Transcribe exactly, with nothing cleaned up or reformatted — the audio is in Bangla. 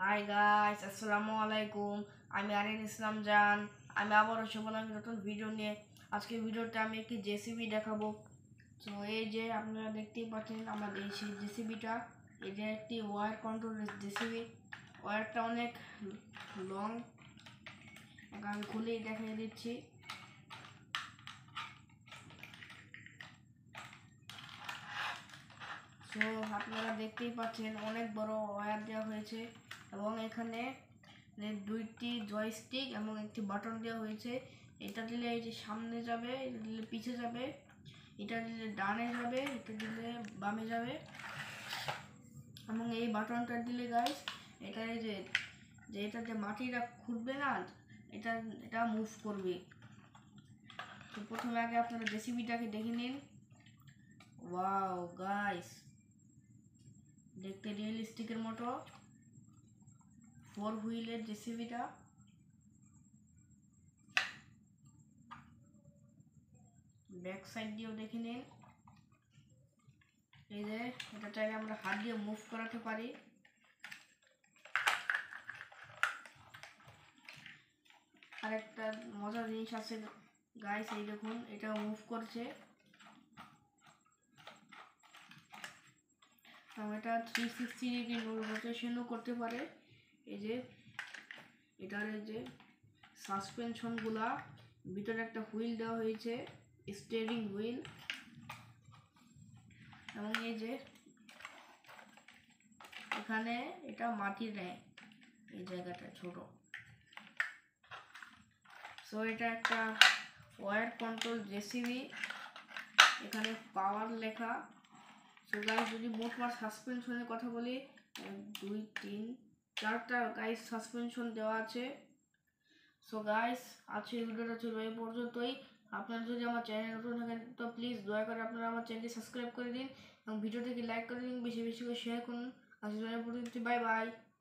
হাই গাইস, আসসালামু আলাইকুম। আমি আরিন ইসলাম জান। আমি আবারও সবার নতুন ভিডিও নিয়ে আজকে ভিডিওতে আমি একটি জেসিবি দেখাবো। তো এই যে আপনারা দেখতেই পাচ্ছেন আমাদের এই সেই জেসিবিটা। এই যে একটি ওয়্যার কন্ট্রোল জেসিবি। ওয়্যারটা অনেক লং, আমি খুলেই দেখিয়ে দিচ্ছি। তো আপনারা দেখতেই পাচ্ছেন অনেক বড় ওয়্যার দেওয়া হয়েছে এবং এখানে দুইটি জয়স্টিক এবং একটি বাটন দেওয়া হয়েছে। এটা দিলে এই যে সামনে যাবে, এটা দিলে পিছে যাবে, এটা দিলে ডানে যাবে, এটা দিলে বামে যাবে এবং এই বাটনটা দিলে গাইস এটা এই যে যে এটা যে মাটিটা খুঁড়বে না, এটা এটা মুভ করবে। তো প্রথমে আগে আপনারা জেসিবিটাকে দেখে নিন। ওয়াও গাইস, দেখতে রিয়েলিস্টিকের মতো ফোর হুইলের জেসিবিটা। ব্যাক সাইড দিয়েও দেখে নিন। এই যে এটা চাইলে আমরা হাত দিয়ে মুভ করাতে পারি। আর একটা মজার জিনিস আছে গাইস, এই দেখুন এটা মুভ করছে। এটা থ্রি সিক্সটি ডিগ্রি রোটেশনও করতে পারে। এই যে এটার এই যে সাসপেনশনগুলা, ভিতরে একটা হুইল দেওয়া হয়েছে, স্টিয়ারিং হুইল, এবং এই যে এখানে এটা মাটি নেয়, এই জায়গাটা ছোট। সো এটা একটা ওয়্যার কন্ট্রোল জেসিবি, এখানে পাওয়ার লেখা। সো গাইস যদি মোটমাট সাসপেনশনের কথা বলি, এক দুই তিন চারটা গাইস সাসপেনশন দেওয়া আছে। সো গাইস আজকের ভিডিওটা ছিল এই পর্যন্তই। আপনারা যদি আমার চ্যানেল নতুন থাকেন তো প্লিজ দয়া করে আপনারা আমার চ্যানেলটি সাবস্ক্রাইব করে দিন এবং ভিডিওটিকে লাইক করে দিন, বেশি বেশি করে শেয়ার করুন। আজকের পর্যন্ত বাই বাই।